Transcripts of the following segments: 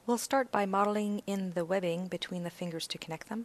We'll start by modeling in the webbing between the fingers to connect them.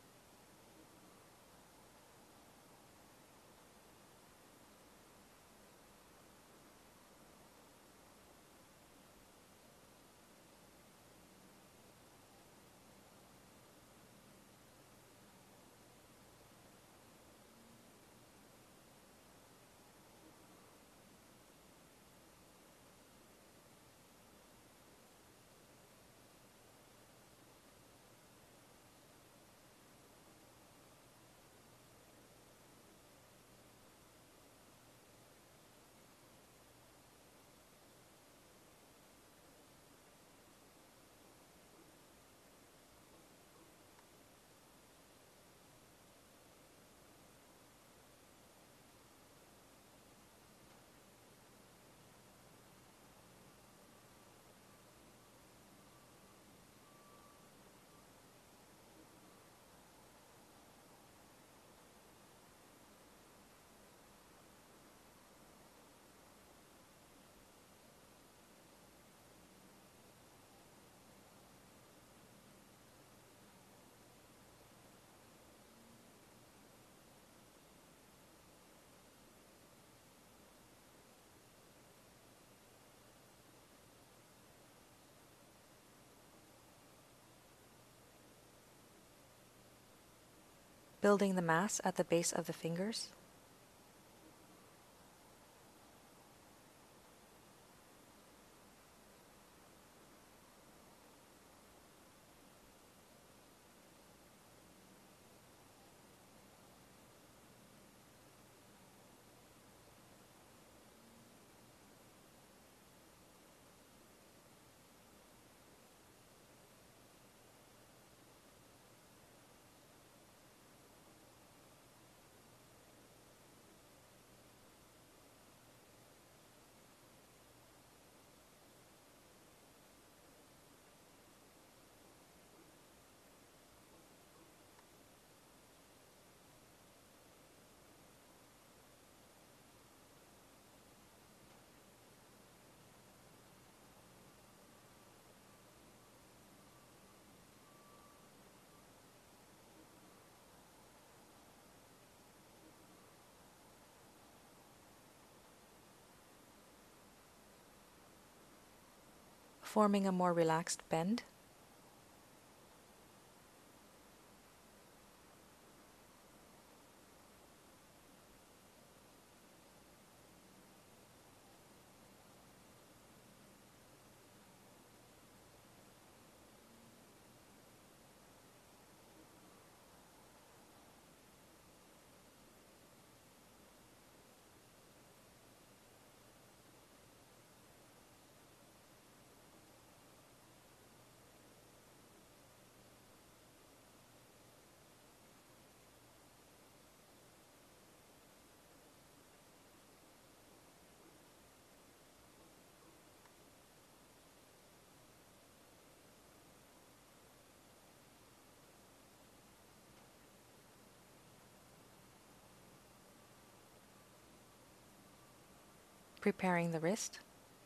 Building the mass at the base of the fingers. Forming a more relaxed bend. Preparing the wrist.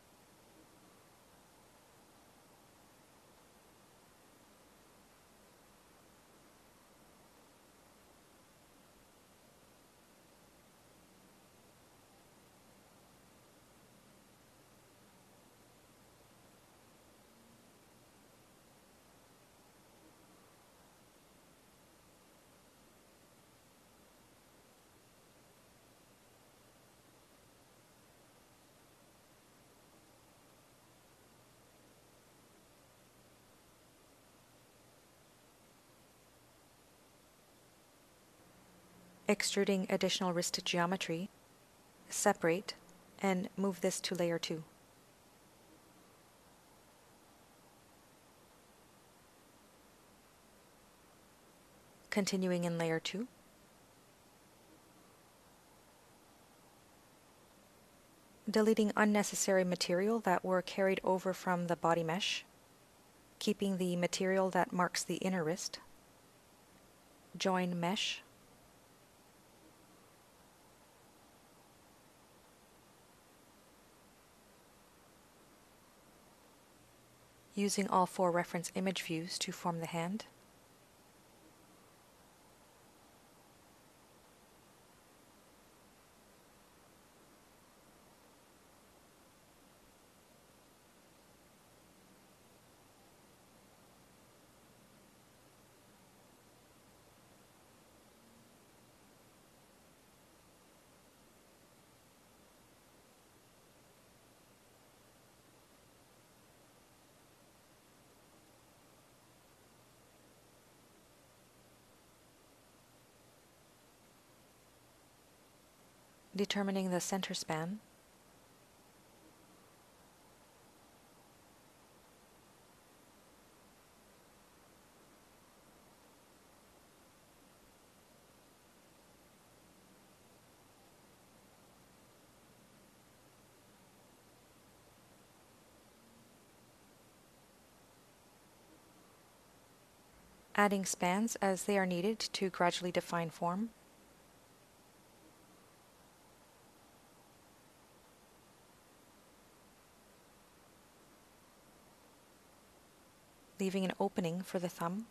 Extruding additional wrist geometry, separate, and move this to layer 2. Continuing in layer 2. Deleting unnecessary material that were carried over from the body mesh, keeping the material that marks the inner wrist. Join mesh. using all 4 reference image views to form the hand. Determining the center span. Adding spans as they are needed to gradually define form. Leaving an opening for the thumb.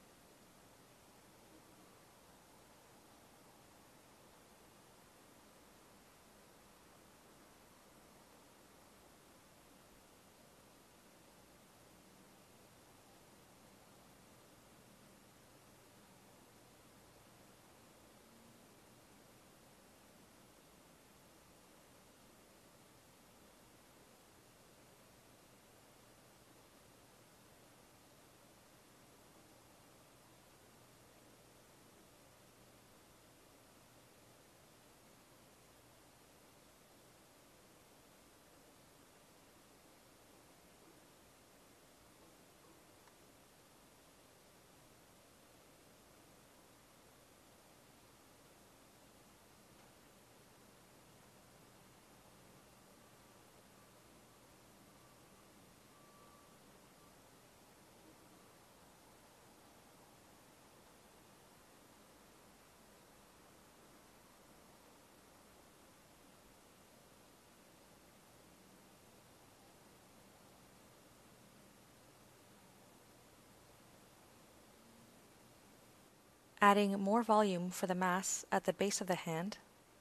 Adding more volume for the mass at the base of the hand.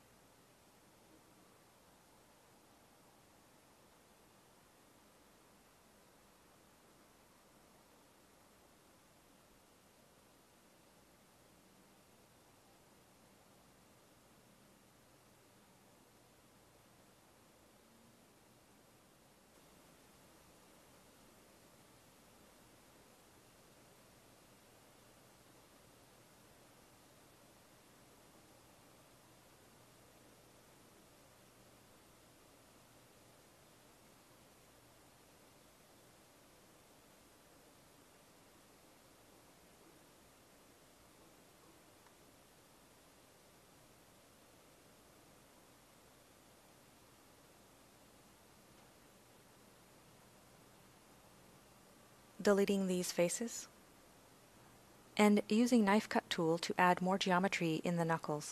Deleting these faces. And using knife cut tool to add more geometry in the knuckles.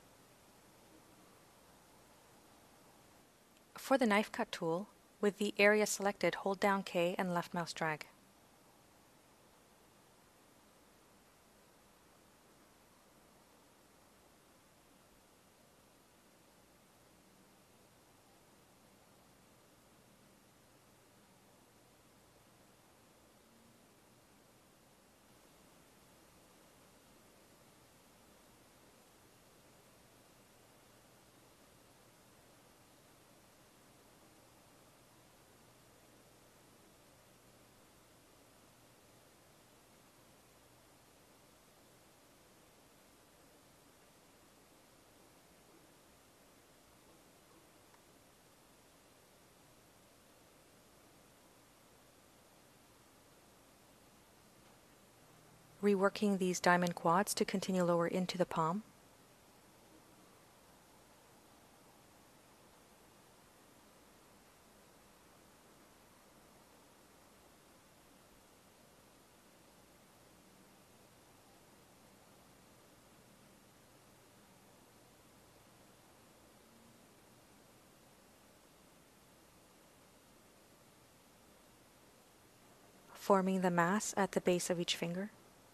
For the knife cut tool, with the area selected, hold down K and left mouse drag. Reworking these diamond quads to continue lower into the palm. forming the mass at the base of each finger.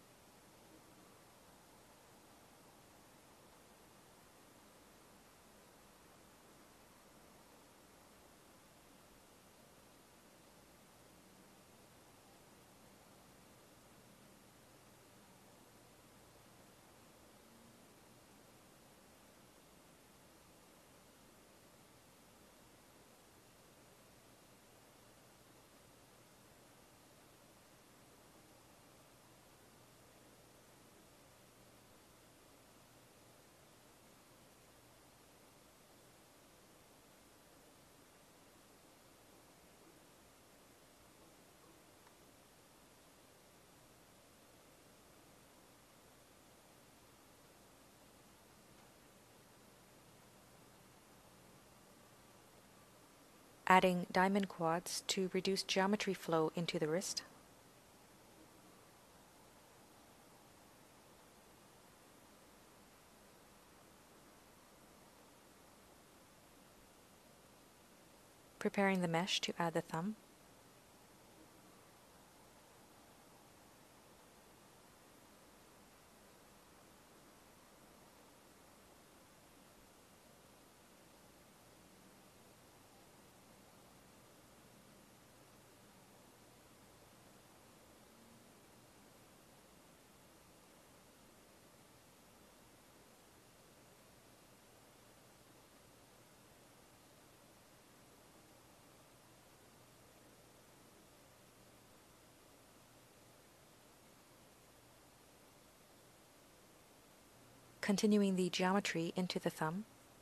Adding diamond quads to reduce geometry flow into the wrist. Preparing the mesh to add the thumb. Continuing the geometry into the thumb.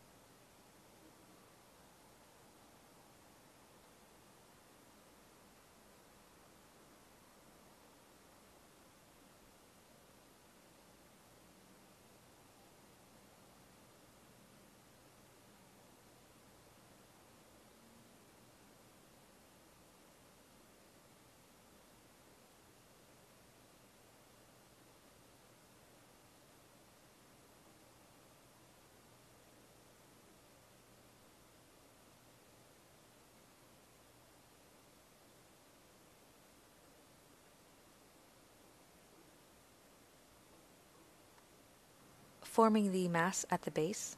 Forming the mass at the base.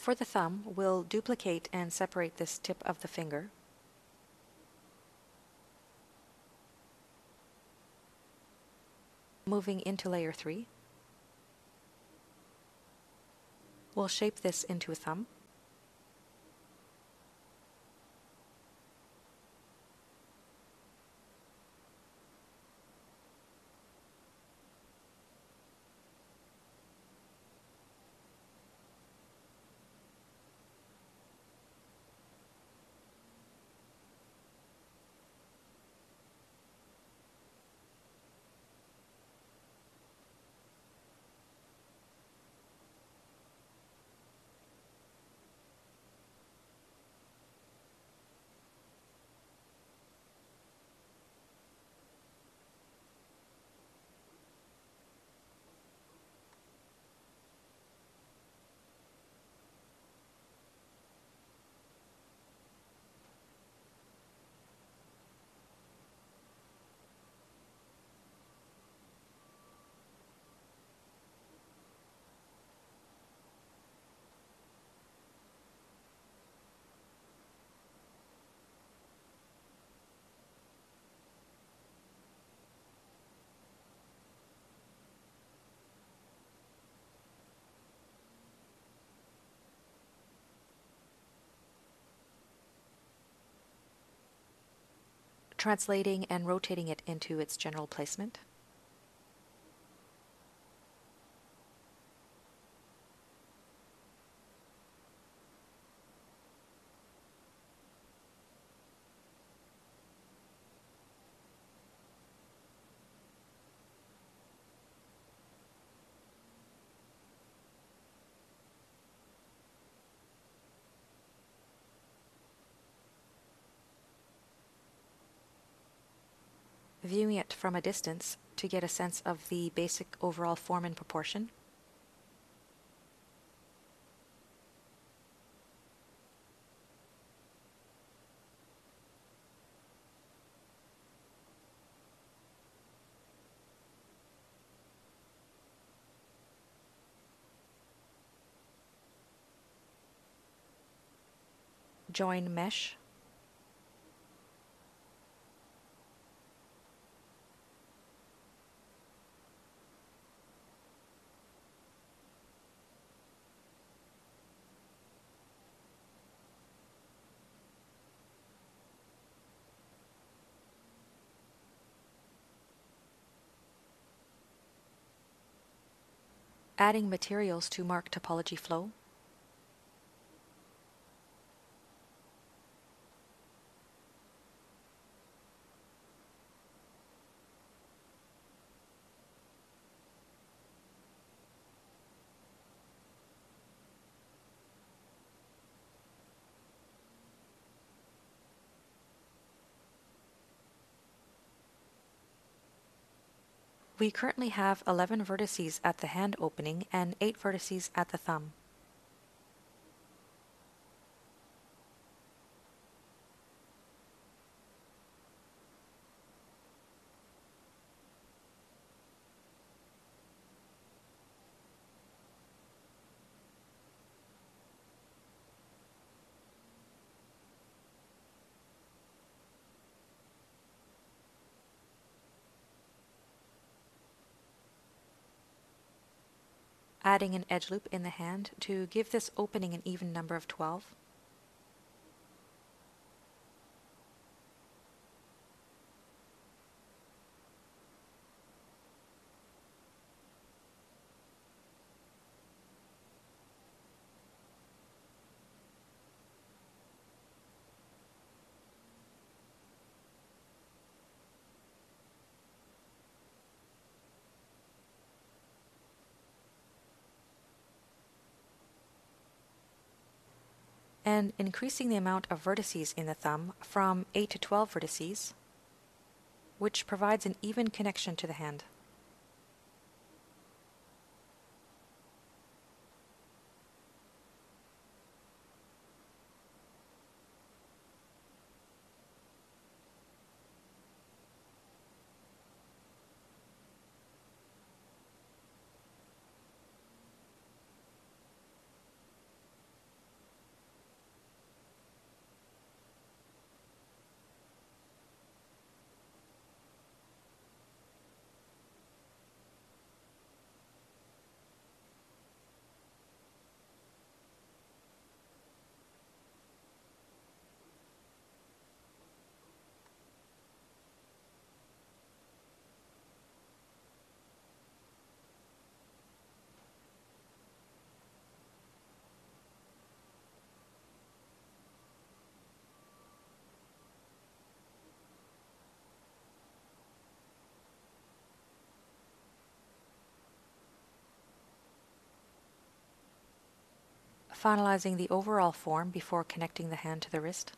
For the thumb, we'll duplicate and separate this tip of the finger. Moving into layer 3, we'll shape this into a thumb. Translating and rotating it into its general placement. Viewing it from a distance to get a sense of the basic overall form and proportion. Join mesh. Adding materials to mark topology flow. We currently have 11 vertices at the hand opening and 8 vertices at the thumb. Adding an edge loop in the hand to give this opening an even number of 12. And increasing the amount of vertices in the thumb from 8 to 12 vertices, which provides an even connection to the hand. finalizing the overall form before connecting the hand to the wrist.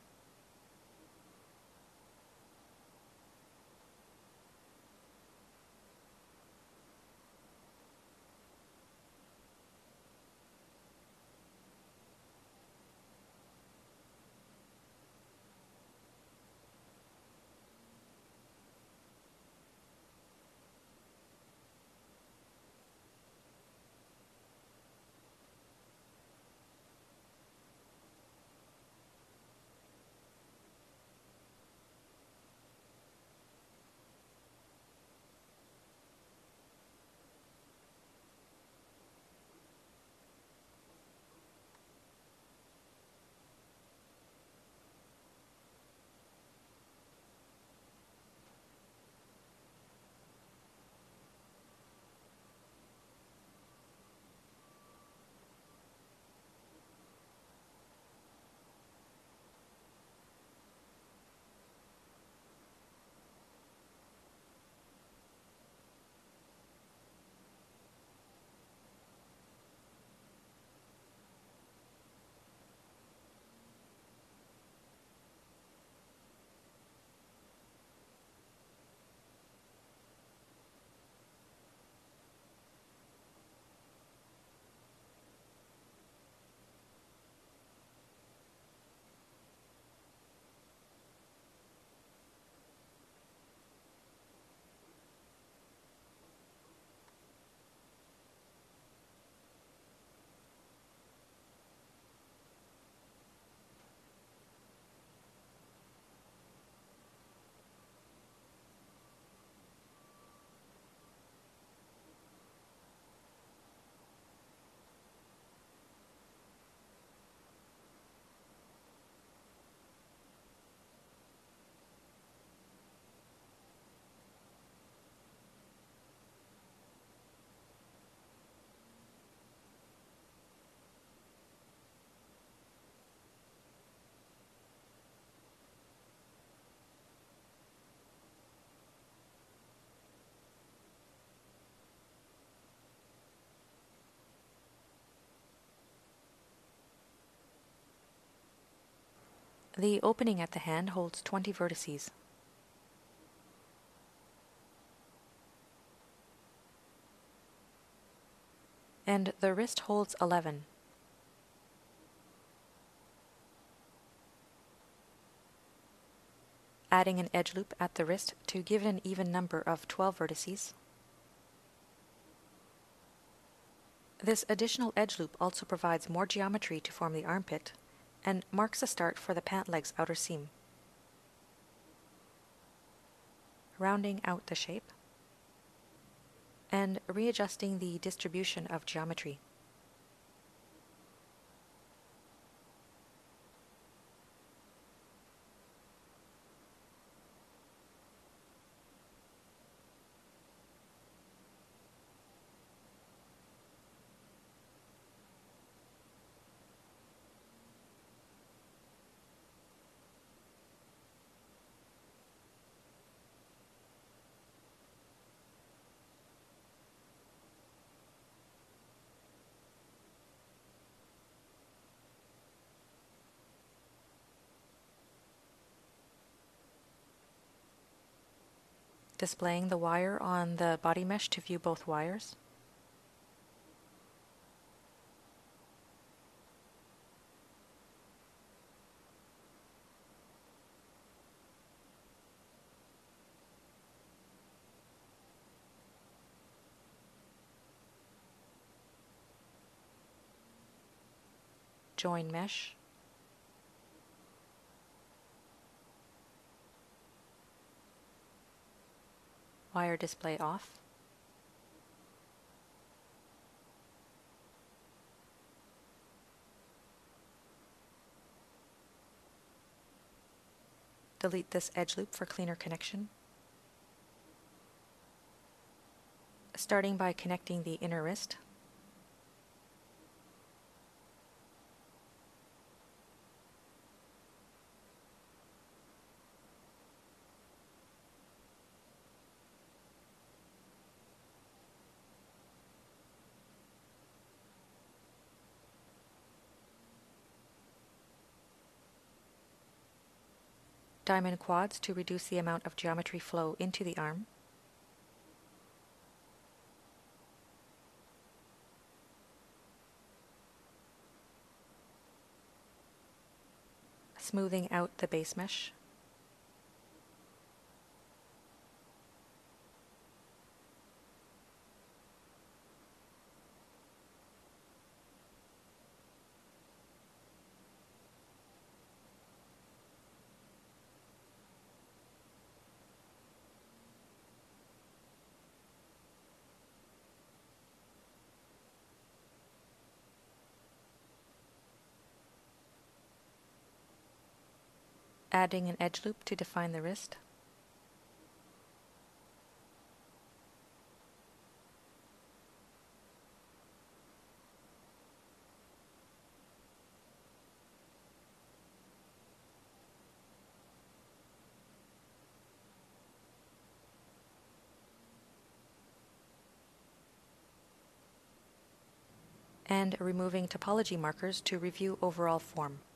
The opening at the hand holds 20 vertices. And the wrist holds 11. Adding an edge loop at the wrist to give it an even number of 12 vertices. This additional edge loop also provides more geometry to form the armpit and marks a start for the pant leg's outer seam. Rounding out the shape and readjusting the distribution of geometry. Displaying the wire on the body mesh to view both wires. Join mesh. Wire display off. Delete this edge loop for cleaner connection. Starting by connecting the inner wrist. Diamond quads to reduce the amount of geometry flow into the arm. Smoothing out the base mesh. Adding an edge loop to define the wrist. And removing topology markers to review overall form.